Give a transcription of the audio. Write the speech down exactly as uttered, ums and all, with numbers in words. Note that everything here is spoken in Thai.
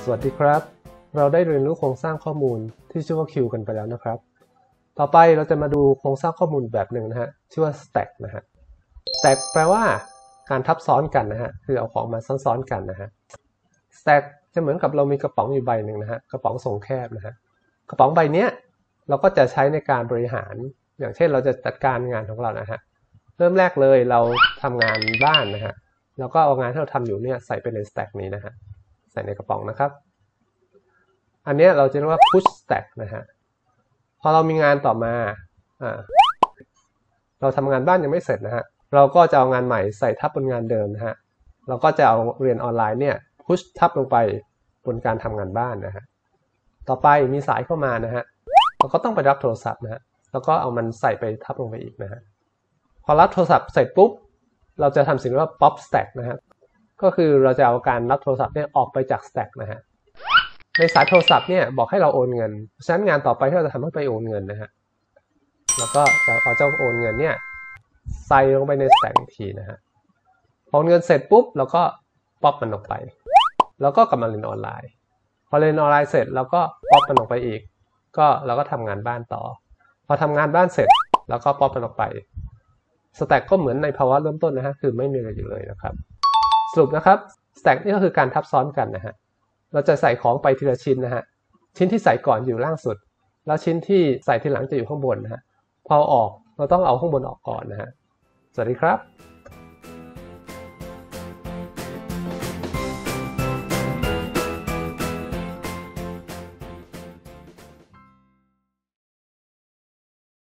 สวัสดีครับเราได้เรียนรู้โครงสร้างข้อมูลที่ชื่อว่า Queue กันไปแล้วนะครับต่อไปเราจะมาดูโครงสร้างข้อมูลแบบหนึ่งนะฮะชื่อว่า Stack นะฮะ Stack แปลว่าการทับซ้อนกันนะฮะคือเอาของมาซ้อนๆกันนะฮะ Stack จะเหมือนกับเรามีกระป๋องอยู่ใบหนึ่งนะฮะกระป๋องทรงแคบนะฮะกระป๋องใบนี้เราก็จะใช้ในการบริหารอย่างเช่นเราจะจัดการงานของเรานะฮะเริ่มแรกเลยเราทำงานบ้านนะฮะแล้วก็เอางานที่เราทำอยู่เนี่ยใส่ไปใน Stack นี้นะฮะใส่ในกระป๋องนะครับอันนี้เราจะเรียกว่า push stack นะฮะพอเรามีงานต่อมาอ่าเราทำงานบ้านยังไม่เสร็จนะฮะเราก็จะเอางานใหม่ใส่ทับบนงานเดิมนะฮะเราก็จะเอาเรียนออนไลน์เนี่ย push ทับลงไปบนการทำงานบ้านนะฮะต่อไปมีสายเข้ามานะฮะเราก็ต้องไปรับโทรศัพท์นะฮะแล้วก็เอามันใส่ไปทับลงไปอีกนะฮะพอรับโทรศัพท์เสร็จปุ๊บเราจะทำสิ่งที่เรียกว่า pop stack นะฮะก็คือเราจะเอาการรับโทรศัพท์เนี่ยออกไปจาก stack นะฮะในสายโทรศัพท์เนี่ยบอกให้เราโอนเงินเพราะฉะนั้นงานต่อไปที่เราจะทำให้ไปโอนเงินนะฮะแล้วก็จะเอาเจ้าโอนเงินเนี่ยใส่ลงไปใน stack อีกทีนะฮะพอโอนเงินเสร็จปุ๊บเราก็ป๊อปมันลงไปแล้วก็กลับมาเรียนออนไลน์พอเรียนออนไลน์เสร็จเราก็ป๊อปมันลงไปอีกก็เราก็ทำงานบ้านต่อพอทำงานบ้านเสร็จแล้วก็ป๊อปมันลงไปสแต็กก็เหมือนในภาวะเริ่มต้นนะฮะคือไม่มีอะไรอยู่เลยนะครับสรุปนะครับสแต็กนี่ก็คือการทับซ้อนกันนะฮะเราจะใส่ของไปทีละชิ้นนะฮะชิ้นที่ใส่ก่อนอยู่ล่างสุดแล้วชิ้นที่ใส่ทีหลังจะอยู่ข้างบนนะฮะพอออกเราต้องเอาข้างบนออกก่อนนะฮะสวัสดีครับ